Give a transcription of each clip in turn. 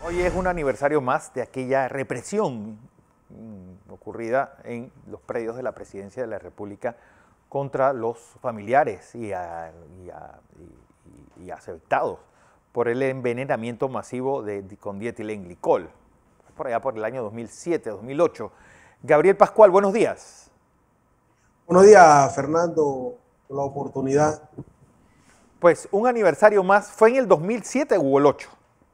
Hoy es un aniversario más de aquella represión ocurrida en los predios de la Presidencia de la República contra los familiares y afectados por el envenenamiento masivo con dietilenglicol, por allá por el año 2007, 2008. Gabriel Pascual, buenos días. Buenos días, Fernando, por la oportunidad. Pues un aniversario más, ¿fue en el 2007 o el 8?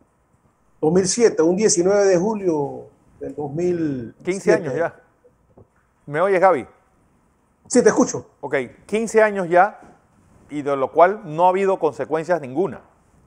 2007, un 19 de julio del 2007. 15 años ya. ¿Me oyes, Gaby? Sí, te escucho. Ok, 15 años ya, y de lo cual no ha habido consecuencias ninguna.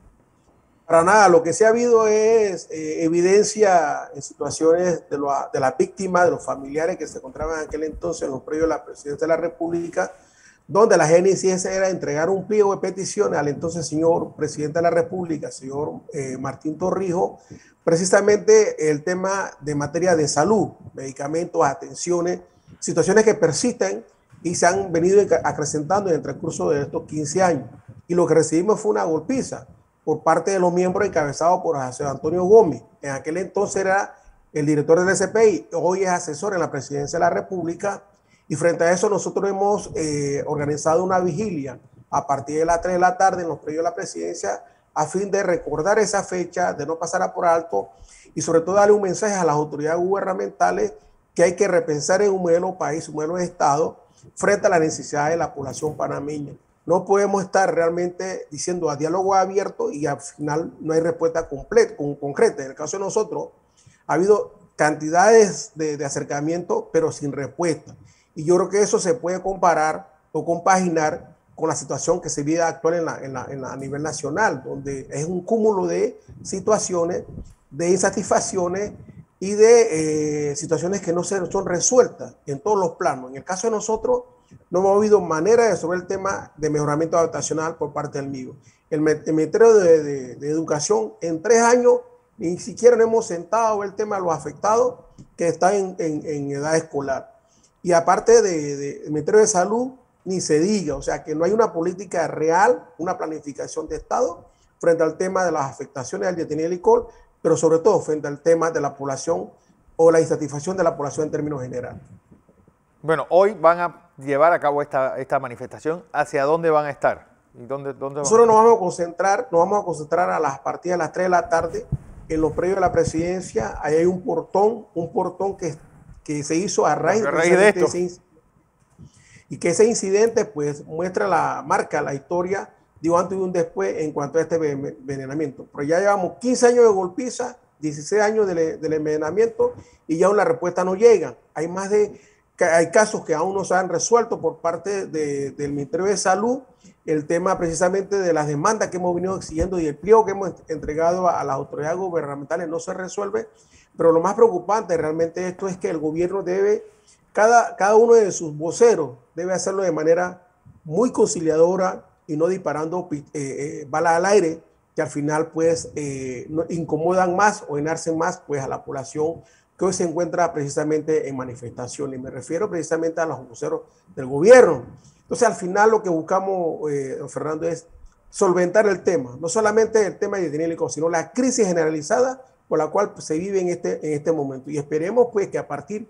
Para nada, lo que sí ha habido es evidencia en situaciones de las víctimas, de los familiares que se encontraban en aquel entonces en los predios de la Presidencia de la República, donde la génesis era entregar un pliego de peticiones al entonces señor presidente de la República, señor Martín Torrijos, precisamente el tema de materia de salud, medicamentos, atenciones, situaciones que persisten y se han venido acrecentando en el transcurso de estos 15 años. Y lo que recibimos fue una golpiza por parte de los miembros encabezados por José Antonio Gómez. En aquel entonces era el director del SPI, hoy es asesor en la Presidencia de la República. Y frente a eso nosotros hemos organizado una vigilia a partir de las 3 de la tarde en los predios de la Presidencia a fin de recordar esa fecha, de no pasar por alto y sobre todo darle un mensaje a las autoridades gubernamentales que hay que repensar en un modelo país, un modelo de Estado frente a la necesidad de la población panameña. No podemos estar realmente diciendo a diálogo abierto y al final no hay respuesta concreta. En el caso de nosotros ha habido cantidades de acercamiento pero sin respuesta. Y yo creo que eso se puede comparar o compaginar con la situación que se vive actual a nivel nacional, donde es un cúmulo de situaciones, de insatisfacciones y de situaciones que no son resueltas en todos los planos. En el caso de nosotros, no hemos habido manera de resolver el tema de mejoramiento adaptacional por parte del MIGO. El Ministerio de Educación, en 3 años, ni siquiera nos hemos sentado a ver el tema de los afectados que están en edad escolar. Y aparte del Ministerio de Salud, ni se diga, o sea que no hay una política real, una planificación de Estado frente al tema de las afectaciones al dietilenglicol, pero sobre todo frente al tema de la población o la insatisfacción de la población en términos generales. Bueno, hoy van a llevar a cabo esta manifestación. ¿Hacia dónde van a estar? ¿Y dónde Nosotros nos vamos a concentrar a las partidas de las 3 de la tarde en los predios de la Presidencia. Ahí hay un portón que se hizo a raíz de esto. Y que ese incidente pues muestra la historia de un antes y un después en cuanto a este envenenamiento. Pero ya llevamos 15 años de golpiza, 16 años del envenenamiento y ya una respuesta no llega. Hay casos que aún no se han resuelto por parte del Ministerio de Salud, el tema precisamente de las demandas que hemos venido exigiendo y el pliego que hemos entregado a las autoridades gubernamentales no se resuelve. Pero lo más preocupante realmente de esto es que el gobierno debe, cada uno de sus voceros debe hacerlo de manera muy conciliadora y no disparando balas al aire que al final pues incomodan más o enarcen más pues a la población que hoy se encuentra precisamente en manifestaciones. Y me refiero precisamente a los voceros del gobierno. Entonces al final lo que buscamos, don Fernando, es solventar el tema, no solamente el tema de dietilenglicol, sino la crisis generalizada por la cual pues, se vive en este momento. Y esperemos pues que a partir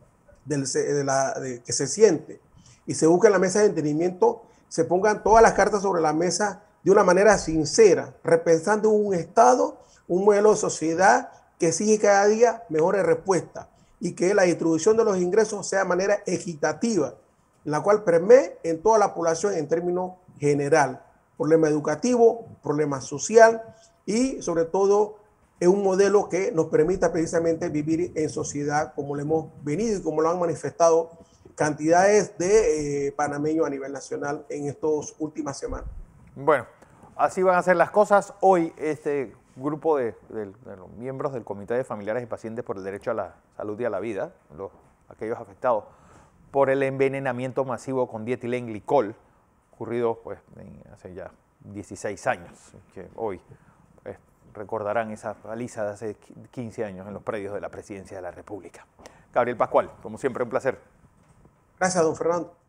de que se siente y se busque en la mesa de entendimiento, se pongan todas las cartas sobre la mesa de una manera sincera, repensando un Estado, un modelo de sociedad que exige cada día mejores respuestas y que la distribución de los ingresos sea de manera equitativa, en la cual permee en toda la población en términos general. Problema educativo, problema social y sobre todo es un modelo que nos permita precisamente vivir en sociedad como lo hemos venido y como lo han manifestado cantidades de panameños a nivel nacional en estas últimas semanas. Bueno, así van a ser las cosas. Hoy este grupo de los miembros del Comité de Familiares y Pacientes por el Derecho a la Salud y a la Vida, aquellos afectados por el envenenamiento masivo con dietilenglicol, ocurrido pues, hace ya 16 años, que hoy recordarán esa paliza de hace 15 años en los predios de la Presidencia de la República. Gabriel Pascual, como siempre, un placer. Gracias, don Fernando.